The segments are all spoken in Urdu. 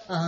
آ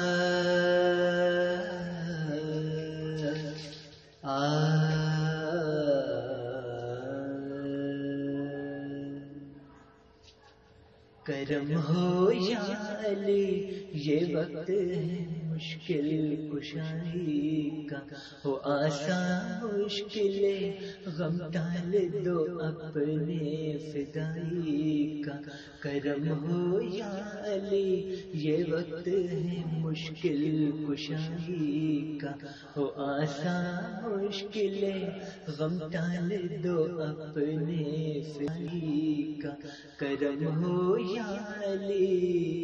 کرم ہو یا علی، یہ وقت ہے مشکل کشائی کا، ہو آسان مشکلیں غم ٹال دو اپنے فدائی کا۔ کرم ہو یا علی، یہ وقت ہے مشکل کشائی کا، ہو آسان مشکلیں غم ٹال دو اپنے فدائی کا۔ کرم ہو یا علی،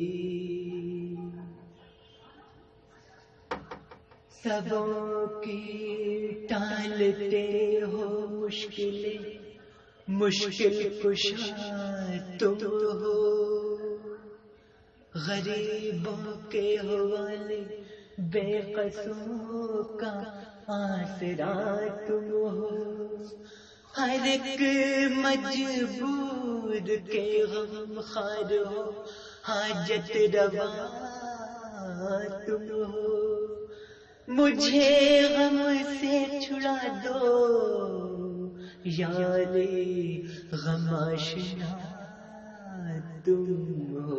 سبوں کی ٹالتے ہو مشکلیں، مشکل کشا تم ہو، غریبوں کے حوالے بے قصوں کا آسرا تم ہو، ہر ایک مجبور کے غم خوار ہو، حاجت روا تم ہو، مجھے غم سے چھڑا دو یا علی، غم آشنا تم ہو۔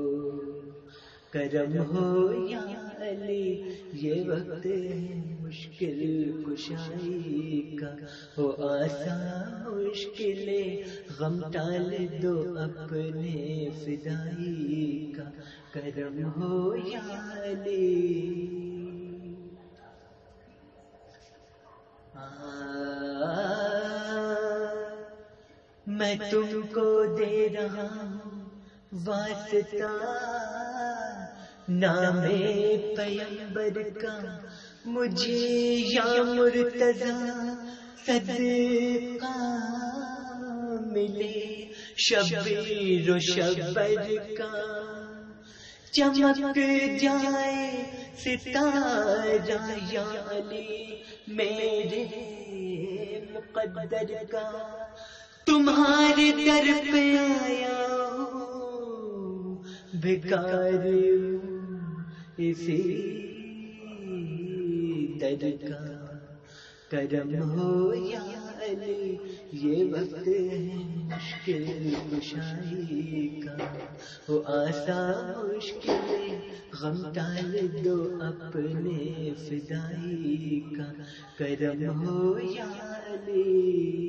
کرم ہو یا علی، یہ وقت ہے مشکل کشائی کا، ہو آسان مشکلیں غم ٹال دو اپنے فدائی کا۔ کرم ہو یا علی، میں تم کو دے رہا ہوں واسطہ نام پیغمبر کا، مجھے یا مرتضی صدقہ ملے شبیر و شبر کا، چمک جائے ستارہ یا علی میرے مقدر کا، تمہارے در پہ آیا ہوں بھکاری ہوں اسی در کا۔ کرم ہو یا علی، یہ وقت ہے مشکل کشائی کا، ہو آسان مشکلیں غم ٹال دو اپنے فدائی کا۔ کرم ہو یا علی،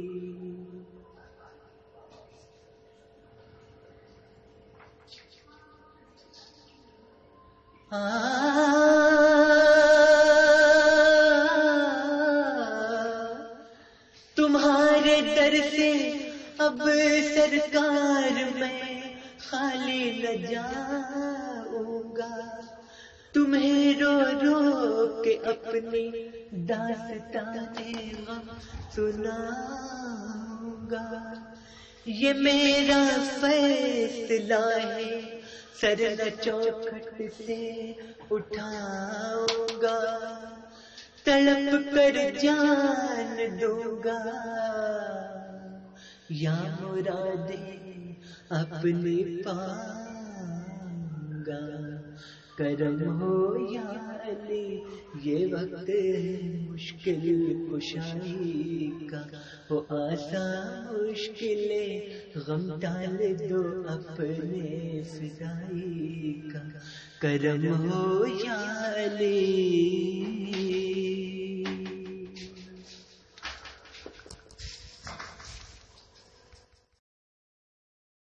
تمہارے در سے اب سرکار میں خالی نہ جاؤں گا، تمہیں رو رو کے اپنی داستانِ غم سناؤں گا، یہ میرا فیصلہ ہے سر نہ چوکھٹ سے اٹھاؤں گا، تڑپ کر جان دوں گا یا مرادیں اپنی پاؤں گا۔ کرم ہو یا علی، یہ وقت ہے مشکل کشائی کا، ہو آسان مشکلیں غم ٹال دو اپنے فدائی کا۔ کرم ہو یا علی۔